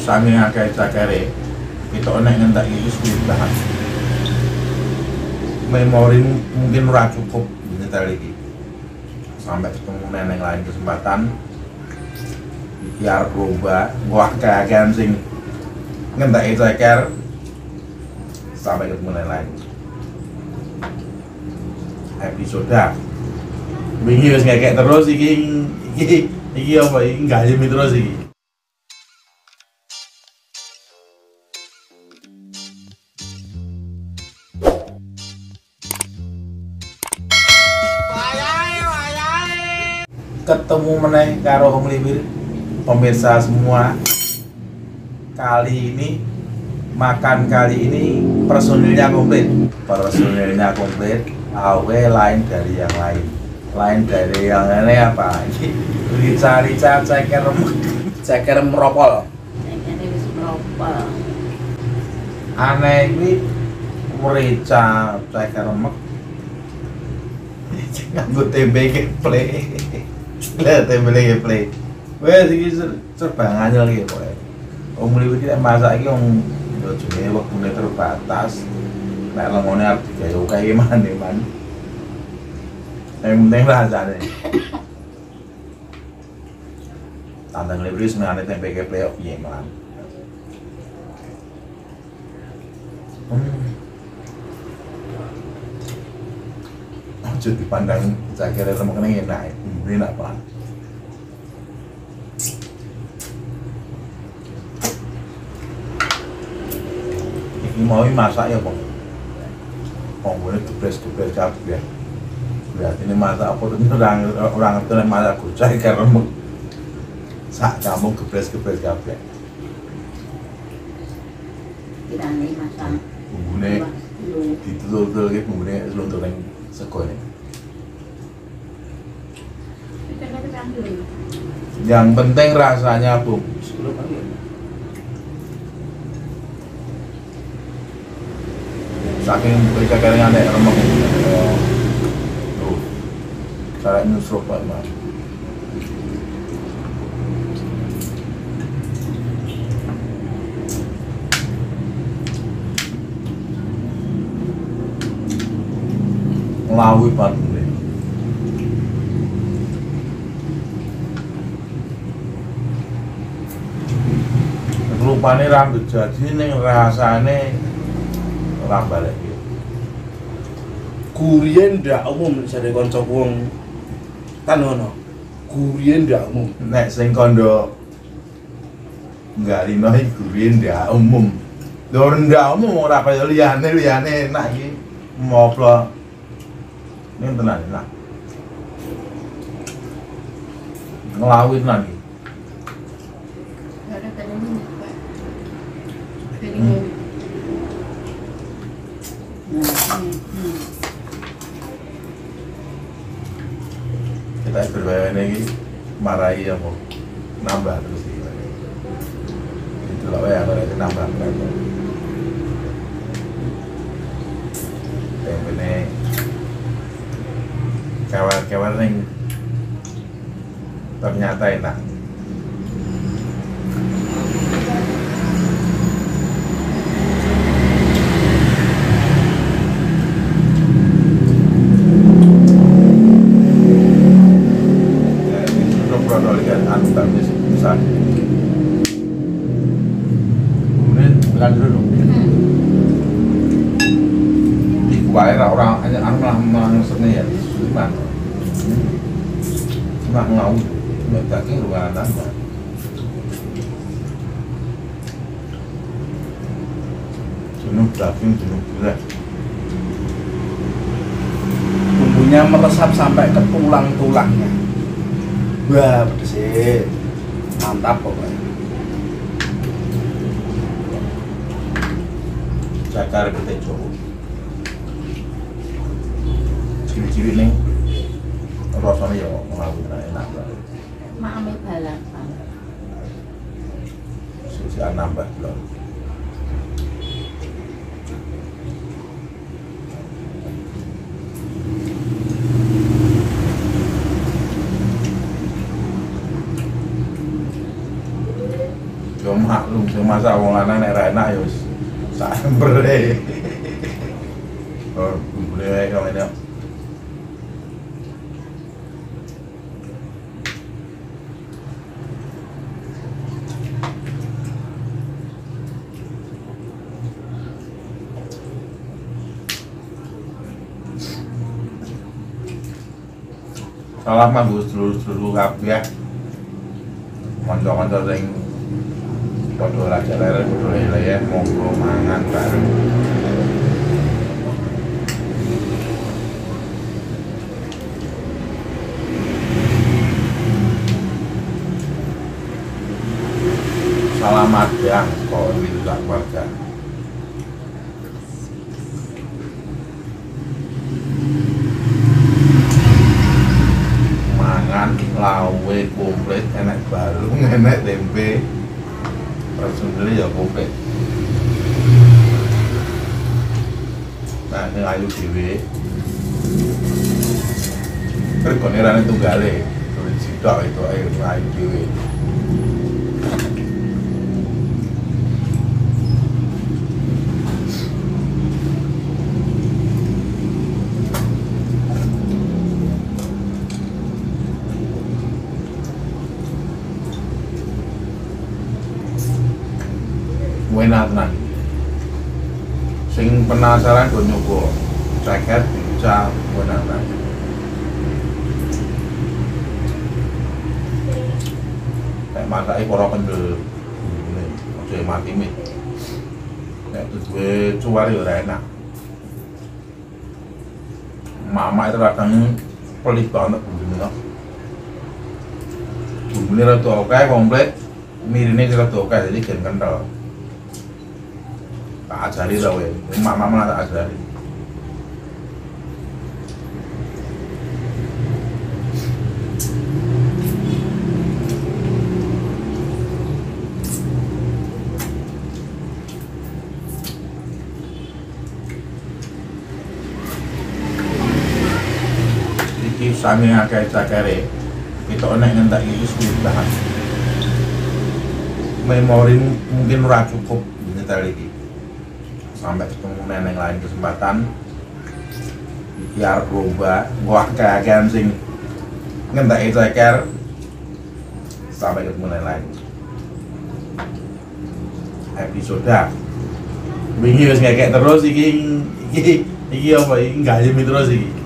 saking akeh cakere kita nek ngentek iki sulit banget. Memorimu mungkin ora cukup nyetel iki. Sampai ketemu neneng lain kesempatan iki arep lomba wah kakean sing ngentek ceker sampai ketemu neneng lain episode wingi wis ngekek terus iki apa iki gayem terus iki. Ketemu meneh karo Om Liwir pemirsa semua. Kali ini makan kali ini personilnya komplit. Personilnya komplit, awe lain dari yang lain. Lain dari yang ini apa? Rica-rica ceker meropol. Ceker wis meropol. Aneh ini rica ceker remek. Nganggo tempe geplek. Lah tempe geplek. Wes iki serba nganyel iki pokoke. Om Liwir iki masak iki wong yo jenenge wektune terbatas. Nek lengone arep digawe akeh man. Yang penting rasane. Tantang Liwir senengane tempe geplek kok piye man. Aja dipandang cakere remeng enak, enak banget. Iki mau masak ya, Bang. Pokoknya duples kabeh. Berarti ini masak apa tuh orang ngerti nek masak gocah karo remeng. Sak kampung duples kabeh. Kirane masak. Bumbune ditutul iki bumbune slontor ning sego ini. Yang penting rasanya, Bung. Saking cekernya nek remeng. Tuh. Cara nyusruk Pak Mas. Nglawi Pak. Rupane rambut jadi ning rasane ora balik. Gurien ndak umum jare kanca wong tanono. Gurien ndak umum. Nek sing kandha nggalino iki gurien ndak umum. Lho ndak umum ora kaya liyane enak iki. Moplo. Ning tenan enak. Nglawi tenan iki. Kita berbayan lagi marahi ya mau nambah terus gitu. Itu lah ya kalau itu nambah berapa. Tempene kawan-kawan yang ternyata enak. Kemudian bilang dulu di kuai orang hanya malah seni ya cuma ngau daging luar nambah jenuh daging jenuh gula Bumbunya meresap sampai ke tulang-tulangnya. Wah, pedes sih. Mantap pokoknya. cakar gede Jawa. Cilik-cilik ning rasane ya nglawi enak banget. Mame balapan. Sisian nambah lho. Yo maklum sing masak wong lanang nek ra enak ya wis sambre. Oh, bumbune kok ngene. Salah mah dulu kabeh. Kanca-kanca sing padha raja-lere padha lele monggo mangan bareng. Selamat ya, kok bisa keluarga. Lawe komplit, enak balung, enak tempe, personilnya ya komplit. Nah ini ayu dewe, berkoneran itu gale, tulis sitok itu ayu dewe. Enak tenan. Sing penasaran go nyoba. Ceker bisa enak tenan. Nek matake para kendel. Ngene, aja mati mit. Nek duwe cuwar ya ora enak. Mama itu kadang pelit banget bumbune. Bumbune rada oke komplit. Mirine rada oke jadi gen kental. Tak ajari tau ya, mama tak ajari. Iki sami akeh cakere, kita nek ngentak iki sudah. Memori mungkin ora cukup nyetel iki. Sampai ketemu neneng lain kesempatan biar berubah gua kayak sing ngentai ceker sampai ketemu neneng lain episode wingi wis ngekek terus iki apa iki nggak terus iki